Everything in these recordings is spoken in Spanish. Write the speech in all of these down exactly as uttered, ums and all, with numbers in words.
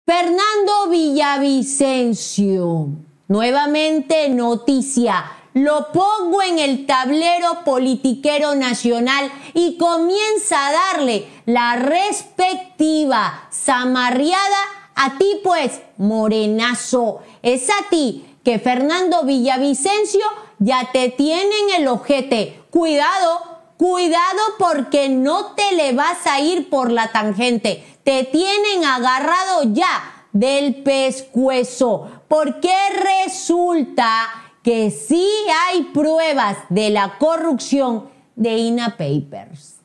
Fernando Villavicencio, nuevamente noticia, lo pongo en el tablero politiquero nacional y comienza a darle la respectiva zamarriada a ti pues, morenazo. Es a ti que Fernando Villavicencio ya te tiene en el ojete. Cuidado, cuidado porque no te le vas a ir por la tangente. Te tienen agarrado ya del pescuezo, porque resulta que sí hay pruebas de la corrupción de INAH Papers.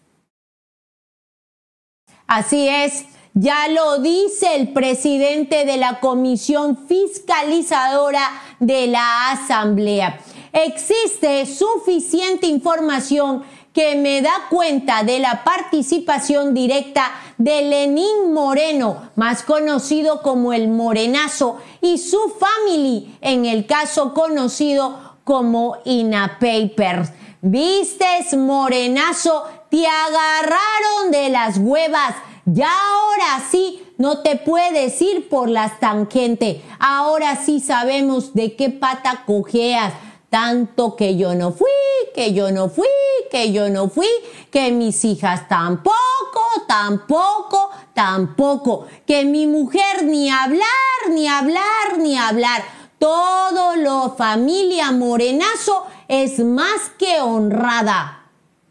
Así es, ya lo dice el presidente de la Comisión Fiscalizadora de la Asamblea. Existe suficiente información que me da cuenta de la participación directa de Lenín Moreno, más conocido como el Morenazo, y su family en el caso conocido como INAH Papers. ¿Vistes, Morenazo? Te agarraron de las huevas. Ya ahora sí no te puedes ir por las tangentes. Ahora sí sabemos de qué pata cojeas. Tanto que yo no fui, que yo no fui, que yo no fui, que mis hijas tampoco, tampoco, tampoco, que mi mujer ni hablar, ni hablar, ni hablar. Todo lo familia Morenazo es más que honrada.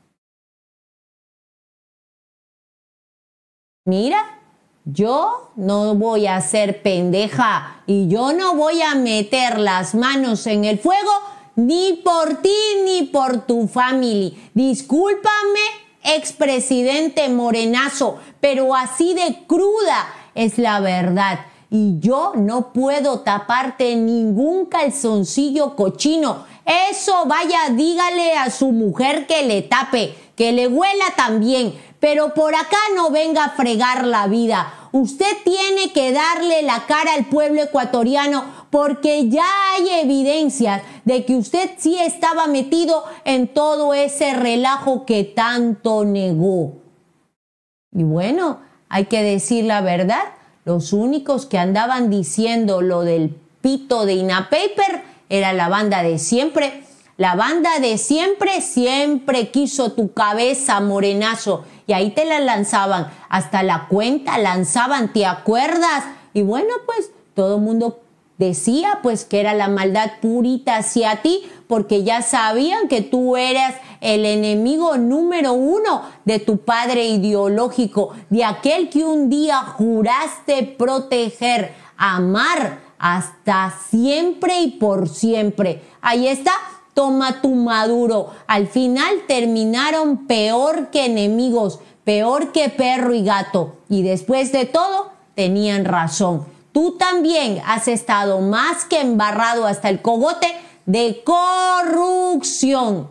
Mira, yo no voy a ser pendeja y yo no voy a meter las manos en el fuego ni por ti ni por tu family. Discúlpame, expresidente Morenazo, pero así de cruda es la verdad. Y yo no puedo taparte ningún calzoncillo cochino. Eso vaya, dígale a su mujer que le tape, que le huela también. Pero por acá no venga a fregar la vida. Usted tiene que darle la cara al pueblo ecuatoriano porque ya hay evidencias de que usted sí estaba metido en todo ese relajo que tanto negó. Y bueno, hay que decir la verdad, los únicos que andaban diciendo lo del pito de INAH Paper era la banda de siempre. La banda de siempre siempre quiso tu cabeza, Morenazo, y ahí te la lanzaban, hasta la cuenta lanzaban, ¿te acuerdas? Y bueno, pues todo el mundo decía pues que era la maldad purita hacia ti, porque ya sabían que tú eras el enemigo número uno de tu padre ideológico, de aquel que un día juraste proteger, amar hasta siempre y por siempre. Ahí está. Toma tu Maduro. Al final terminaron peor que enemigos, peor que perro y gato. Y después de todo, tenían razón. Tú también has estado más que embarrado hasta el cogote de corrupción.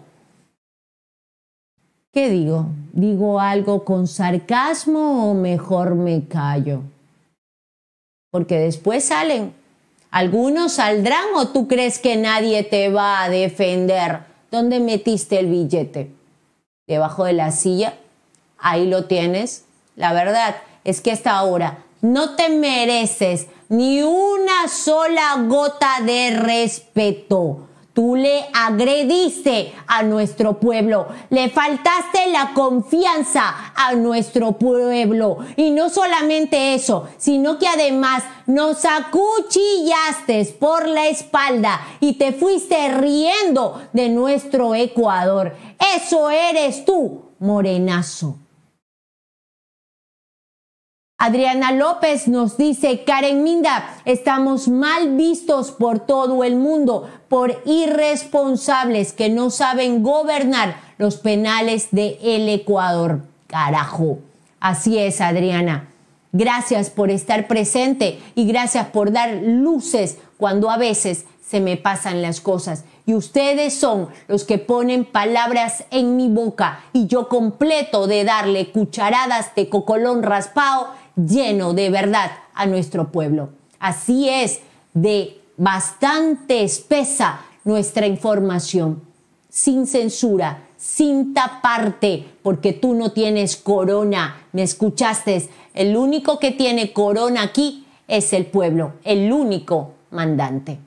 ¿Qué digo? ¿Digo algo con sarcasmo o mejor me callo? Porque después salen. ¿Algunos saldrán o tú crees que nadie te va a defender? ¿Dónde metiste el billete? ¿Debajo de la silla? Ahí lo tienes. La verdad es que hasta ahora no te mereces ni una sola gota de respeto. Tú le agrediste a nuestro pueblo, le faltaste la confianza a nuestro pueblo. Y no solamente eso, sino que además nos acuchillaste por la espalda y te fuiste riendo de nuestro Ecuador. Eso eres tú, Morenazo. Adriana López nos dice, Karen Minda, estamos mal vistos por todo el mundo por irresponsables que no saben gobernar los penales del Ecuador. Carajo. Así es, Adriana. Gracias por estar presente y gracias por dar luces cuando a veces se me pasan las cosas. Y ustedes son los que ponen palabras en mi boca y yo completo de darle cucharadas de cocolón raspado lleno de verdad a nuestro pueblo. Así es de bastante espesa nuestra información, sin censura, sin taparte, porque tú no tienes corona. ¿Me escuchaste? El único que tiene corona aquí es el pueblo, el único mandante.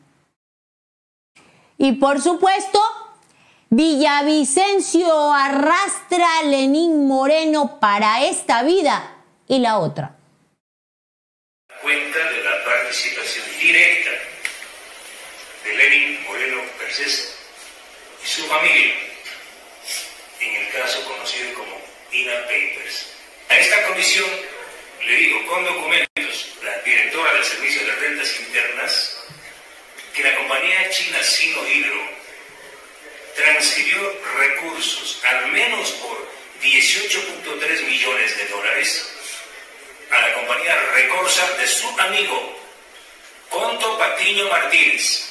Y por supuesto, Villavicencio arrastra a Lenín Moreno para esta vida y la otra. Cuenta de la participación directa de Lenín Moreno Garcés y su familia en el caso conocido como INA Papers. A esta comisión le digo con documentos la directora del Servicio de Rentas Internas que la compañía china Sinohydro transfirió recursos al menos por dieciocho punto tres millones de dólares a la compañía Recorsa de su amigo Conto Patiño Martínez.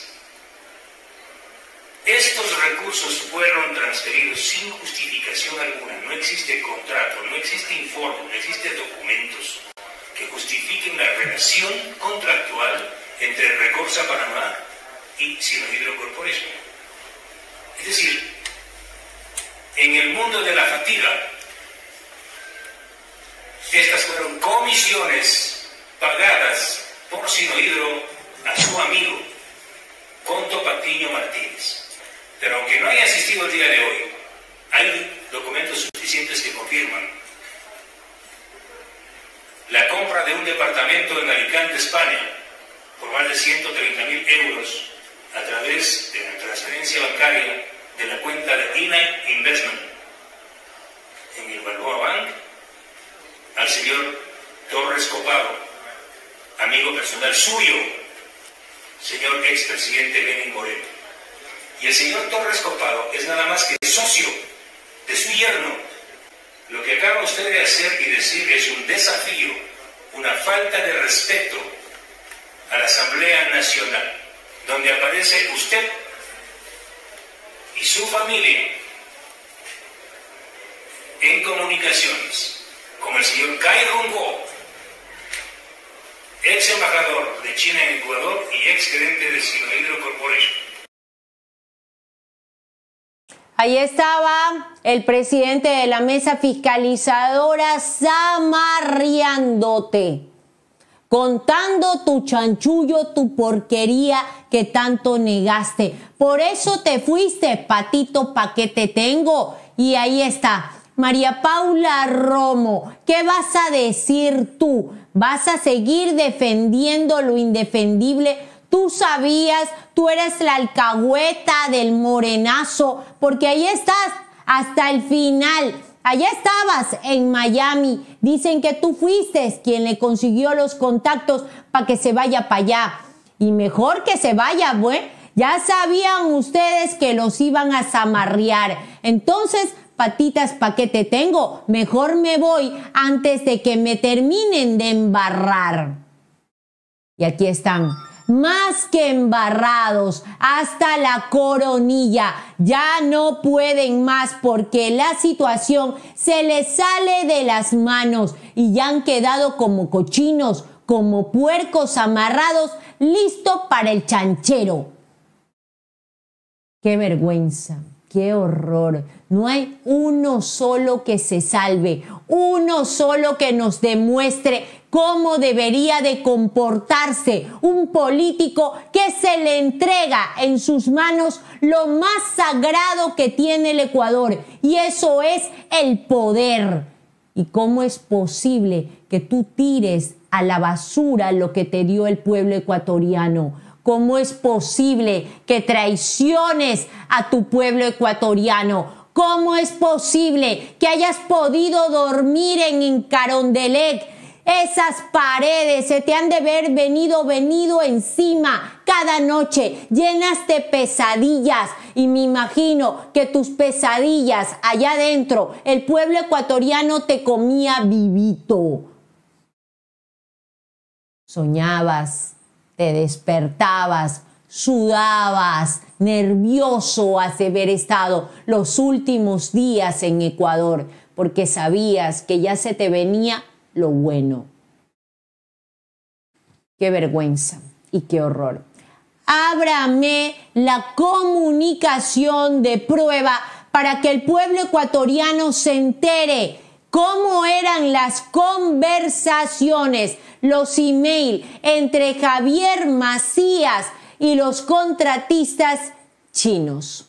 Estos recursos fueron transferidos sin justificación alguna. No existe contrato, no existe informe, no existen documentos que justifiquen la relación contractual entre Recorsa Panamá y Sinohydro Corporation. Es decir, en el mundo de la fatiga, estas fueron comisiones pagadas por Sinohydro a su amigo Conto Patiño Martínez. Pero aunque no haya asistido el día de hoy, hay documentos suficientes que confirman la compra de un departamento en Alicante, España, por más de ciento treinta mil euros a través de la transferencia bancaria de la cuenta de I N A Investment en el Balboa Bank al señor Torres Copado, amigo personal suyo, señor expresidente Lenín Moreno. Y el señor Torres Copado es nada más que socio de su yerno. Lo que acaba usted de hacer y decir es un desafío, una falta de respeto a la Asamblea Nacional, donde aparece usted y su familia en comunicaciones con el señor Cai Hongbo, ex embajador de China en Ecuador y ex gerente de Sinohydro Corporation. Ahí estaba el presidente de la mesa fiscalizadora zamarriándote, contando tu chanchullo, tu porquería que tanto negaste. Por eso te fuiste, patito, pa' qué te tengo. Y ahí está, María Paula Romo, ¿qué vas a decir tú? ¿Vas a seguir defendiendo lo indefendible? Tú sabías, tú eres la alcahueta del morenazo, porque ahí estás hasta el final. Allá estabas en Miami. Dicen que tú fuiste quien le consiguió los contactos para que se vaya para allá. Y mejor que se vaya, bueno, ya sabían ustedes que los iban a zamarrear. Entonces, patitas, ¿pa' qué te tengo? Mejor me voy antes de que me terminen de embarrar. Y aquí están. Más que embarrados, hasta la coronilla, ya no pueden más porque la situación se les sale de las manos y ya han quedado como cochinos, como puercos amarrados, listos para el chanchero. ¡Qué vergüenza! ¡Qué horror! No hay uno solo que se salve, uno solo que nos demuestre cómo debería de comportarse un político que se le entrega en sus manos lo más sagrado que tiene el Ecuador, y eso es el poder. ¿Y cómo es posible que tú tires a la basura lo que te dio el pueblo ecuatoriano? ¿Cómo es posible que traiciones a tu pueblo ecuatoriano? ¿Cómo es posible que hayas podido dormir en Carondelet? Esas paredes se te han de haber venido, venido encima cada noche, llenas de pesadillas. Y me imagino que tus pesadillas allá adentro, el pueblo ecuatoriano te comía vivito. Soñabas, te despertabas, sudabas, nervioso has de haber estado los últimos días en Ecuador, porque sabías que ya se te venía lo bueno. Qué vergüenza y qué horror. Ábrame la comunicación de prueba para que el pueblo ecuatoriano se entere cómo eran las conversaciones, los emails entre Javier Macías y los contratistas chinos.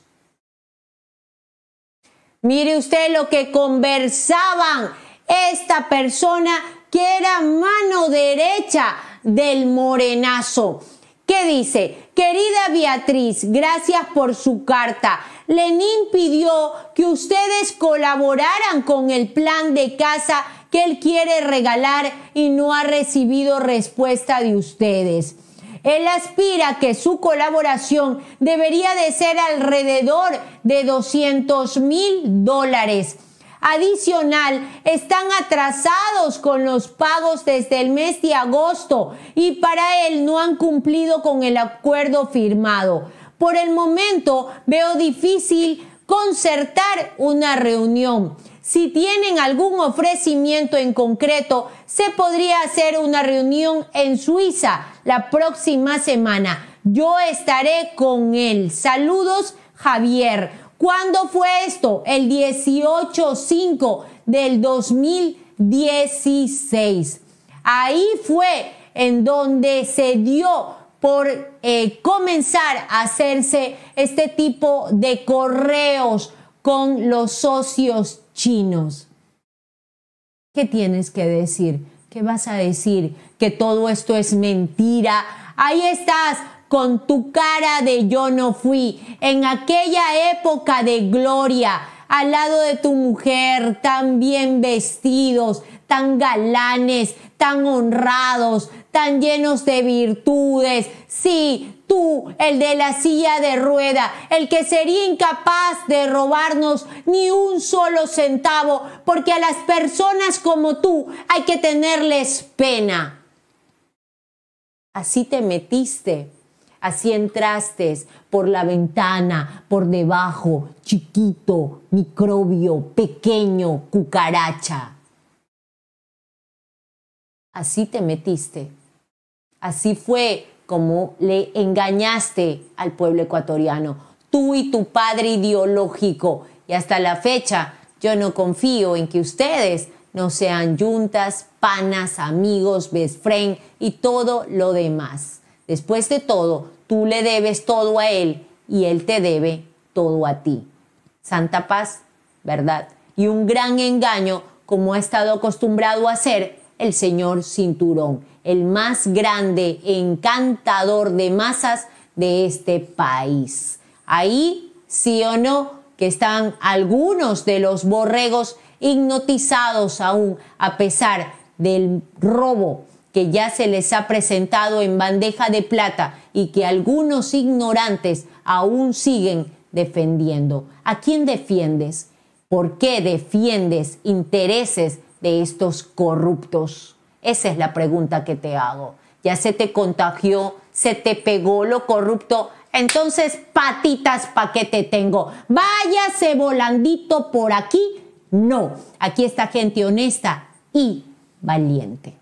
Mire usted lo que conversaban esta persona que era mano derecha del morenazo. ¿Qué dice? Querida Beatriz, gracias por su carta. Lenín pidió que ustedes colaboraran con el plan de casa que él quiere regalar y no ha recibido respuesta de ustedes. Él aspira que su colaboración debería de ser alrededor de doscientos mil dólares. Adicional, están atrasados con los pagos desde el mes de agosto y para él no han cumplido con el acuerdo firmado. Por el momento veo difícil concertar una reunión. Si tienen algún ofrecimiento en concreto, se podría hacer una reunión en Suiza la próxima semana. Yo estaré con él. Saludos, Javier. ¿Cuándo fue esto? El dieciocho cinco del dos mil dieciséis. Ahí fue en donde se dio por eh, comenzar a hacerse este tipo de correos con los socios chinos. ¿Qué tienes que decir? ¿Qué vas a decir? ¿Que todo esto es mentira? Ahí estás con tu cara de yo no fui, en aquella época de gloria, al lado de tu mujer, tan bien vestidos, tan galanes, tan honrados, tan llenos de virtudes. Sí, tú, el de la silla de rueda, el que sería incapaz de robarnos ni un solo centavo, porque a las personas como tú hay que tenerles pena. Así te metiste. Así entraste por la ventana, por debajo, chiquito, microbio, pequeño, cucaracha. Así te metiste. Así fue como le engañaste al pueblo ecuatoriano. Tú y tu padre ideológico. Y hasta la fecha yo no confío en que ustedes no sean yuntas, panas, amigos, best friend y todo lo demás. Después de todo, tú le debes todo a él y él te debe todo a ti. Santa paz, ¿verdad? Y un gran engaño, como ha estado acostumbrado a hacer el señor Cinturón, el más grande encantador de masas de este país. Ahí, sí o no, que están algunos de los borregos hipnotizados aún, a pesar del robo que ya se les ha presentado en bandeja de plata y que algunos ignorantes aún siguen defendiendo. ¿A quién defiendes? ¿Por qué defiendes intereses de estos corruptos? Esa es la pregunta que te hago. ¿Ya se te contagió? ¿Se te pegó lo corrupto? Entonces, patitas, ¿pa' qué te tengo? Váyase volandito por aquí. No, aquí está gente honesta y valiente.